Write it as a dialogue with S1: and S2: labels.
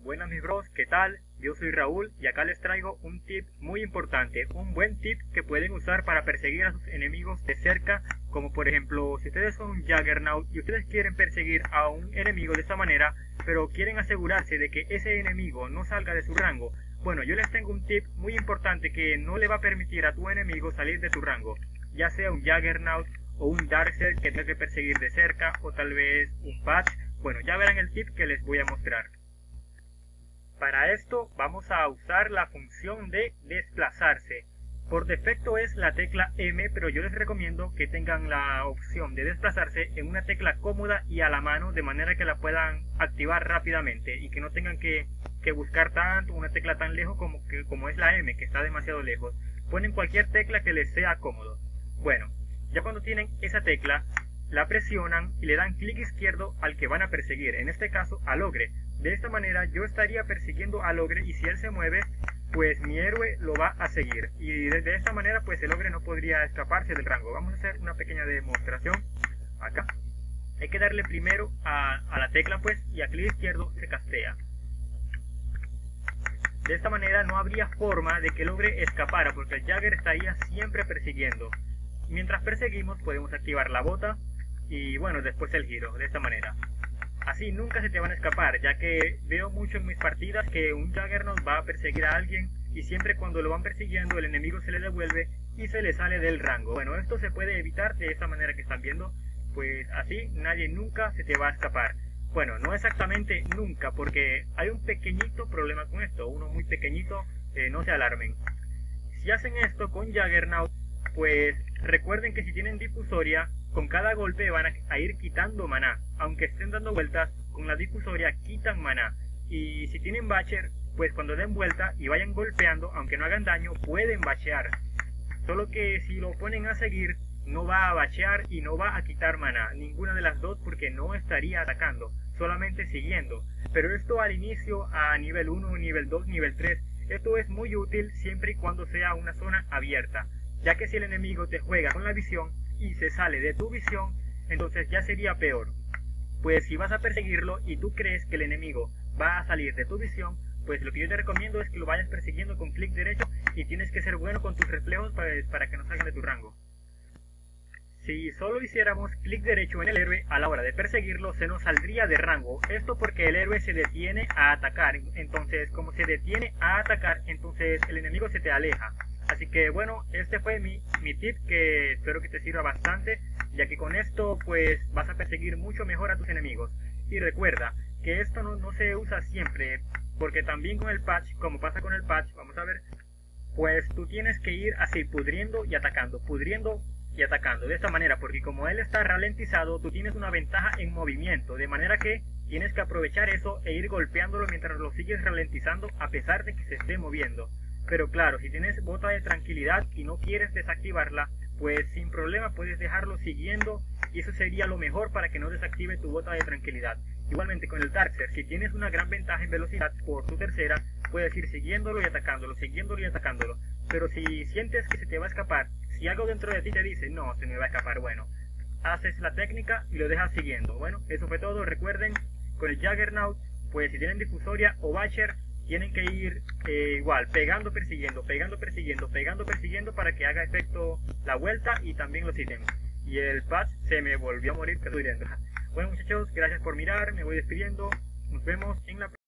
S1: Buenas mis bros, ¿qué tal? Yo soy Raúl y acá les traigo un tip muy importante, un buen tip que pueden usar para perseguir a sus enemigos de cerca, como por ejemplo, si ustedes son un Juggernaut y ustedes quieren perseguir a un enemigo de esta manera, pero quieren asegurarse de que ese enemigo no salga de su rango, bueno, yo les tengo un tip muy importante que no le va a permitir a tu enemigo salir de tu rango, ya sea un Juggernaut o un Darkseid que tenga que perseguir de cerca, o tal vez un Patch. Bueno, ya verán el tip que les voy a mostrar. Para esto vamos a usar la función de desplazarse. Por defecto es la tecla M, pero yo les recomiendo que tengan la opción de desplazarse en una tecla cómoda y a la mano, de manera que la puedan activar rápidamente y que no tengan que buscar tanto una tecla tan lejos como es la M, que está demasiado lejos. Ponen cualquier tecla que les sea cómodo. Bueno, ya cuando tienen esa tecla, la presionan y le dan clic izquierdo al que van a perseguir, en este caso al ogre. De esta manera yo estaría persiguiendo al ogre y si él se mueve, pues mi héroe lo va a seguir. Y de esta manera pues el ogre no podría escaparse del rango. Vamos a hacer una pequeña demostración acá. Hay que darle primero a la tecla pues y a clic izquierdo se castea. De esta manera no habría forma de que el ogre escapara porque el Jagger estaría siempre persiguiendo. Mientras perseguimos podemos activar la bota y bueno, después el giro, de esta manera. Así nunca se te van a escapar, ya que veo mucho en mis partidas que un Juggernaut va a perseguir a alguien y siempre cuando lo van persiguiendo el enemigo se le devuelve y se le sale del rango. Bueno, esto se puede evitar de esta manera que están viendo, pues así nadie nunca se te va a escapar. Bueno, no exactamente nunca, porque hay un pequeñito problema con esto, uno muy pequeñito, no se alarmen. Si hacen esto con Juggernaut, pues recuerden que si tienen difusoria, con cada golpe van a ir quitando maná. Aunque estén dando vueltas, con la difusoria quitan maná. Y si tienen Bacher, pues cuando den vuelta y vayan golpeando, aunque no hagan daño, pueden bachear. Solo que si lo ponen a seguir, no va a bachear y no va a quitar maná. Ninguna de las dos, porque no estaría atacando, solamente siguiendo. Pero esto al inicio, a nivel 1, nivel 2, nivel 3, esto es muy útil siempre y cuando sea una zona abierta. Ya que si el enemigo te juega con la visión y se sale de tu visión, entonces ya sería peor. Pues si vas a perseguirlo y tú crees que el enemigo va a salir de tu visión, pues lo que yo te recomiendo es que lo vayas persiguiendo con clic derecho y tienes que ser bueno con tus reflejos para que no salgan de tu rango. Si solo hiciéramos clic derecho en el héroe a la hora de perseguirlo, se nos saldría de rango. Esto porque el héroe se detiene a atacar. Entonces, como se detiene a atacar, entonces el enemigo se te aleja. Así que bueno, este fue mi tip que espero que te sirva bastante, ya que con esto pues vas a perseguir mucho mejor a tus enemigos. Y recuerda que esto no se usa siempre, porque también con el patch, como pasa con el patch, vamos a ver, pues tú tienes que ir así pudriendo y atacando, de esta manera, porque como él está ralentizado, tú tienes una ventaja en movimiento, de manera que tienes que aprovechar eso e ir golpeándolo mientras lo sigues ralentizando a pesar de que se esté moviendo. Pero claro, si tienes bota de tranquilidad y no quieres desactivarla, pues sin problema puedes dejarlo siguiendo y eso sería lo mejor para que no desactive tu bota de tranquilidad. Igualmente con el Darkseid, si tienes una gran ventaja en velocidad por tu tercera, puedes ir siguiéndolo y atacándolo, Pero si sientes que se te va a escapar, si algo dentro de ti te dice, no, se me va a escapar, bueno, haces la técnica y lo dejas siguiendo. Bueno, eso fue todo. Recuerden, con el Juggernaut, pues si tienen difusoria o Bacher, tienen que ir igual, pegando, persiguiendo, para que haga efecto la vuelta y también los ítems. Y el patch se me volvió a morir, que estoy dentro. Bueno muchachos, gracias por mirar, me voy despidiendo, nos vemos en la próxima.